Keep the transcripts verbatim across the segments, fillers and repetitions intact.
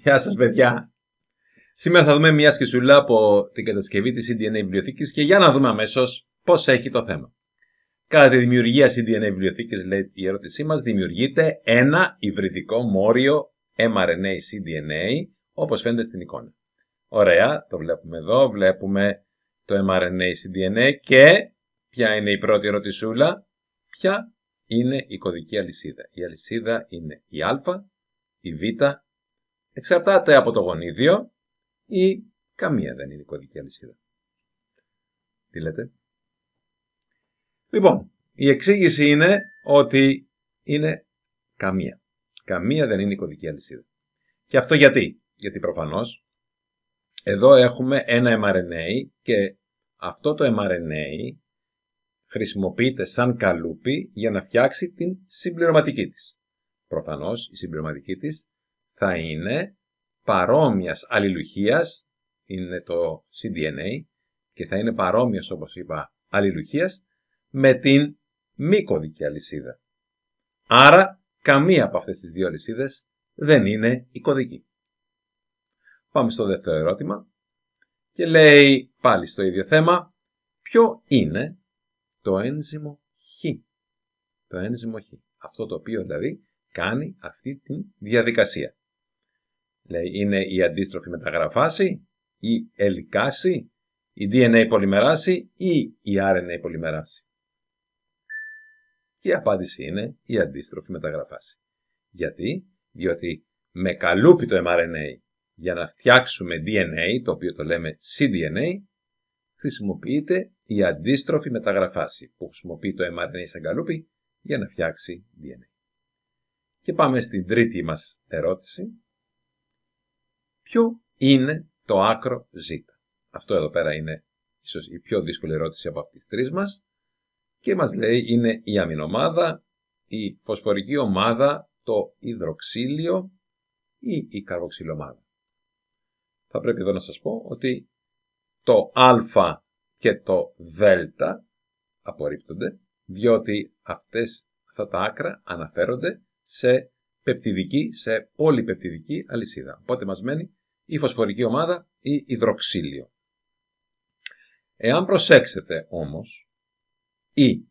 Γεια σας παιδιά. Σήμερα θα δούμε μια σκησούλα από την κατασκευή της σι ντι εν έι βιβλιοθήκης και για να δούμε αμέσως πώς έχει το θέμα. Κατά τη δημιουργία σι ντι εν έι βιβλιοθήκης, λέει η ερώτησή μας, δημιουργείται ένα υβριδικό μόριο εμ αρ εν έι σι ντι εν έι, όπως φαίνεται στην εικόνα. Ωραία, το βλέπουμε εδώ, βλέπουμε το εμ αρ εν έι σι ντι εν έι και ποια είναι η πρώτη ερωτησούλα, ποια είναι η κωδική αλυσίδα. Η αλυσίδα είναι η α, η β, εξαρτάται από το γονίδιο ή καμία δεν είναι η κωδική αλυσίδα. Τι λέτε? Λοιπόν, η εξήγηση είναι ότι είναι καμία. Καμία δεν είναι η κωδική αλυσίδα. Και αυτό γιατί? Γιατί προφανώς εδώ έχουμε ένα εμ αρ εν έι και αυτό το εμ αρ εν έι χρησιμοποιείται σαν καλούπι για να φτιάξει την συμπληρωματική της. Προφανώς η συμπληρωματική της θα είναι παρόμοιας αλληλουχίας, είναι το σι ντι εν έι, και θα είναι παρόμοιας, όπως είπα, αλληλουχίας με την μη κωδική αλυσίδα. Άρα, καμία από αυτές τις δύο αλυσίδες δεν είναι η κωδική. Πάμε στο δεύτερο ερώτημα και λέει πάλι στο ίδιο θέμα, ποιο είναι το ένζυμο Χ. Το ένζυμο Χ. Αυτό το οποίο δηλαδή κάνει αυτή τη διαδικασία. Λέει, είναι η αντίστροφη μεταγραφάση, η ελικάση, η ντι εν έι πολυμεράση ή η αρ εν έι πολυμεράση. Και η απάντηση είναι η αντίστροφη μεταγραφάση. Γιατί? Διότι με καλούπι το εμ αρ εν έι για να φτιάξουμε ντι εν έι, το οποίο το λέμε σι ντι εν έι, χρησιμοποιείται η αντίστροφη μεταγραφάση που χρησιμοποιεί το εμ αρ εν έι σαν καλούπι για να φτιάξει ντι εν έι. Και πάμε στην τρίτη μας ερώτηση. Ποιο είναι το άκρο Ζ? Αυτό εδώ πέρα είναι ίσως η πιο δύσκολη ερώτηση από αυτές τις τρεις μας και μας λέει είναι η αμινομάδα, η φωσφορική ομάδα, το υδροξύλιο ή η καρποξυλομάδα. Θα πρέπει εδώ να σας πω ότι το α και το δ απορρίπτονται διότι αυτές, αυτά τα άκρα αναφέρονται σε πεπτιδική, σε πολυπεπτιδική αλυσίδα. Οπότε μας μένει η φωσφορική ομάδα ή υδροξύλιο. Εάν προσέξετε όμως, η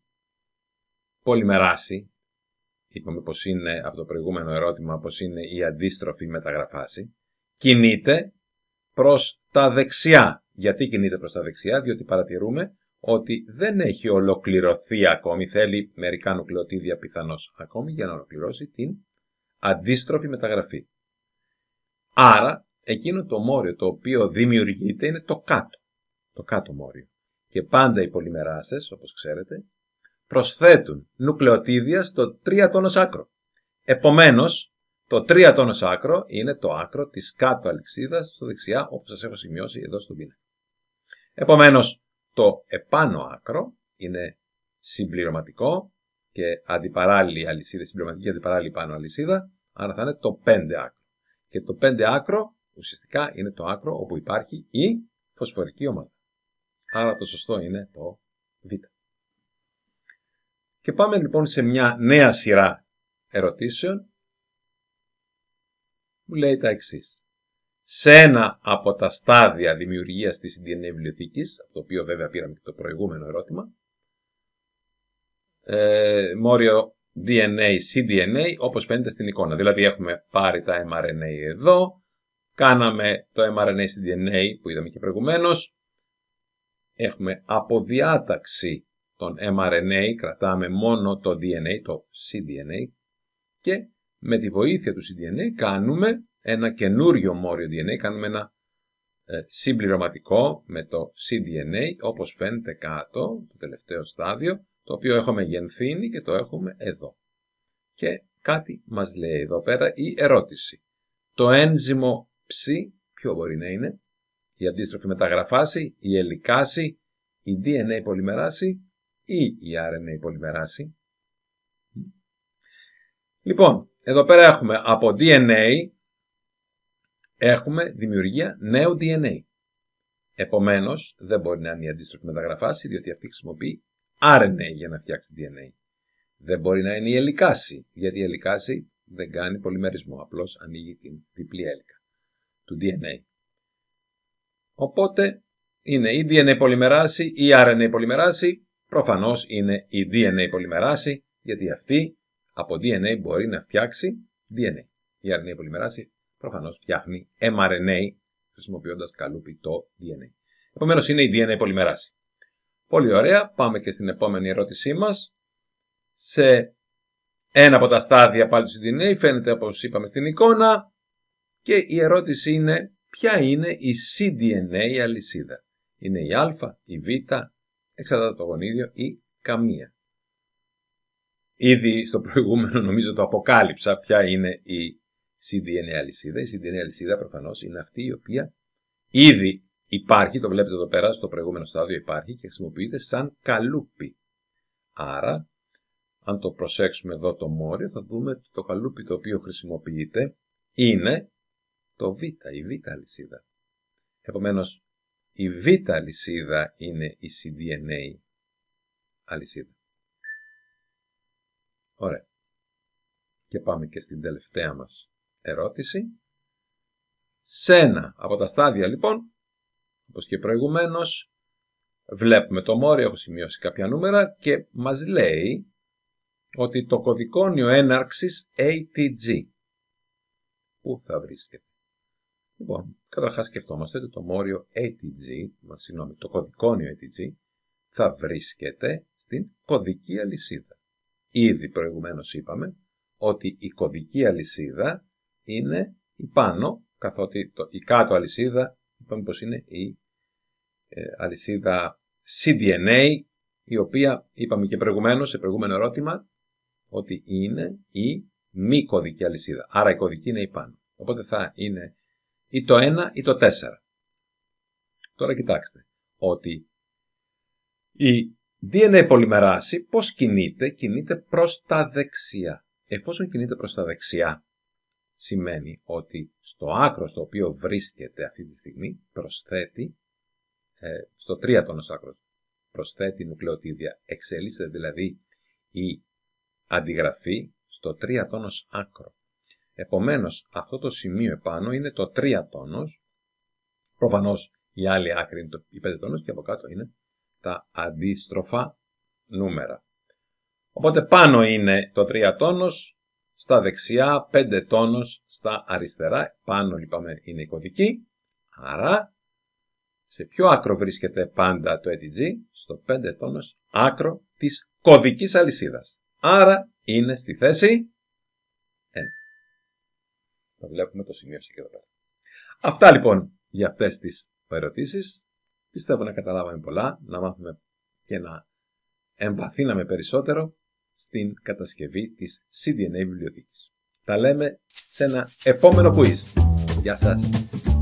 πολυμεράση, είπαμε πως είναι από το προηγούμενο ερώτημα, πως είναι η αντίστροφη μεταγραφάση, κινείται προς τα δεξιά. Γιατί κινείται προς τα δεξιά? Διότι παρατηρούμε ότι δεν έχει ολοκληρωθεί ακόμη, θέλει μερικά νουκλεοτίδια πιθανώς ακόμη για να ολοκληρώσει την αντίστροφη μεταγραφή. Άρα, εκείνο το μόριο το οποίο δημιουργείται είναι το κάτω, το κάτω μόριο. Και πάντα οι πολυμεράσες, όπως ξέρετε, προσθέτουν νουκλεοτίδια στο τρία-τόνος άκρο. Επομένως, το τρία-τόνος άκρο είναι το άκρο της κάτω αλυσίδας στο δεξιά, όπως σας έχω σημειώσει εδώ στον πίνακα. Επομένως, το επάνω άκρο είναι συμπληρωματικό και αντιπαράλληλη αλυσίδα, συμπληρωματική αντιπαράλληλη πάνω αλυσίδα, άρα θα είναι το πέντε άκρο. Και το πέντε άκρο ουσιαστικά είναι το άκρο όπου υπάρχει η φωσφορική ομάδα. Άρα το σωστό είναι το Β. Και πάμε λοιπόν σε μια νέα σειρά ερωτήσεων. Μου λέει τα εξής. Σε ένα από τα στάδια δημιουργίας της σι ντι εν έι βιβλιοθήκης, από το οποίο βέβαια πήραμε και το προηγούμενο ερώτημα, ε, μόριο ντι εν έι σι ντι εν έι όπως φαίνεται στην εικόνα. Δηλαδή έχουμε πάρει τα εμ αρ εν έι εδώ, κάναμε το εμ αρ εν έι σι ντι εν έι που είδαμε και προηγουμένως, έχουμε αποδιάταξη των εμ αρ εν έι, κρατάμε μόνο το ντι εν έι, το σι ντι εν έι και με τη βοήθεια του σι ντι εν έι κάνουμε ένα καινούριο μόριο ντι εν έι, κάνουμε ένα ε, συμπληρωματικό με το σι ντι εν έι όπως φαίνεται κάτω, το τελευταίο στάδιο, το οποίο έχουμε μεγενθύνει και το έχουμε εδώ. Και κάτι μας λέει εδώ πέρα η ερώτηση. Το ένζυμο Ψ ποιο μπορεί να είναι? Η αντίστροφη μεταγραφάση, η ελικάση, η ντι εν έι πολυμεράση ή η αρ εν έι πολυμεράση? Λοιπόν, εδώ πέρα έχουμε από ντι εν έι έχουμε δημιουργία νέου ντι εν έι. Επομένως, δεν μπορεί να είναι η αντίστροφη μεταγραφάση, διότι αυτή χρησιμοποιεί αρ εν έι για να φτιάξει ντι εν έι. Δεν μπορεί να είναι η ελικάση, γιατί η ελικάση δεν κάνει πολυμερισμό, απλώς ανοίγει την διπλή έλικα. του ντι εν έι. Οπότε είναι η ντι εν έι πολυμεράση ή η αρ εν έι πολυμεράση, προφανώς είναι η ντι εν έι πολυμεράση, γιατί αυτή από ντι εν έι μπορεί να φτιάξει ντι εν έι. Η αρ εν έι πολυμεράση προφανώς φτιάχνει εμ αρ εν έι, χρησιμοποιώντας καλούπι το ντι εν έι. Επομένως είναι η ντι εν έι πολυμεράση. Πολύ ωραία, πάμε και στην επόμενη ερώτησή μας. Σε ένα από τα στάδια πάλι του σι ντι εν έι φαίνεται όπως είπαμε στην εικόνα και η ερώτηση είναι ποια είναι η σι ντι εν έι αλυσίδα. Είναι η α, η β, εξαρτάται το γονίδιο ή καμία. Ήδη στο προηγούμενο νομίζω το αποκάλυψα ποια είναι η σι ντι εν έι αλυσίδα. Η σι ντι εν έι αλυσίδα προφανώς είναι αυτή η οποία ήδη υπάρχει, το βλέπετε εδώ πέρα στο προηγούμενο στάδιο υπάρχει και χρησιμοποιείται σαν καλούπι. Άρα, αν το προσέξουμε εδώ το μόριο, θα δούμε ότι το καλούπι το οποίο χρησιμοποιείται είναι το β, η β αλυσίδα. Επομένως, η β αλυσίδα είναι η σι ντι εν έι αλυσίδα. Ωραία. Και πάμε και στην τελευταία μας ερώτηση. Σε ένα από τα στάδια λοιπόν, όπως και προηγουμένως, βλέπουμε το μόριο, έχω σημειώσει κάποια νούμερα και μας λέει ότι το κωδικόνιο έναρξης έι τι τζι πού θα βρίσκεται. Λοιπόν, καταρχάς σκεφτόμαστε ότι το μόριο έι τι τζι, συγγνώμη, το κωδικόνιο έι τι τζι θα βρίσκεται στην κωδική αλυσίδα. Ήδη προηγουμένως είπαμε ότι η κωδική αλυσίδα είναι η πάνω, καθότι το, η κάτω αλυσίδα είπαμε πως είναι η ε, αλυσίδα σι ντι εν έι, η οποία είπαμε και προηγουμένως σε προηγούμενο ερώτημα ότι είναι η μη κωδική αλυσίδα. Άρα η κωδική είναι η πάνω. Οπότε θα είναι ή το ένα ή το τέσσερα. Τώρα κοιτάξτε ότι η ντι εν έι πολυμεράση πώς κινείται, κινείται προς τα δεξιά. Εφόσον κινείται προς τα δεξιά, σημαίνει ότι στο άκρο στο οποίο βρίσκεται αυτή τη στιγμή προσθέτει, ε, στο τρία-τόνος άκρο προσθέτει νουκλεοτίδια. Εξελίσσεται δηλαδή η αντιγραφή στο τρία-τόνος άκρο. Επομένως αυτό το σημείο επάνω είναι το τρία-τόνος, προφανώς η άλλη άκρη είναι το πέντε-τόνος και από κάτω είναι τα αντίστροφα νούμερα. Οπότε πάνω είναι το τρία-τόνος, στα δεξιά πέντε-τόνος, στα αριστερά. Πάνω λοιπόν είναι η κωδική. Άρα σε ποιο άκρο βρίσκεται πάντα το έι τι τζι? Στο πέντε-τόνος άκρο της κωδικής αλυσίδας. Άρα είναι στη θέση ένα. Το βλέπουμε, το σημείωσα και εδώ πέρα. Αυτά λοιπόν για αυτές τις ερωτήσεις. Πιστεύω να καταλάβαμε πολλά, να μάθουμε και να εμβαθύναμε περισσότερο στην κατασκευή της σι ντι εν έι βιβλιοθήκης. Τα λέμε σε ένα επόμενο quiz. Γεια σας!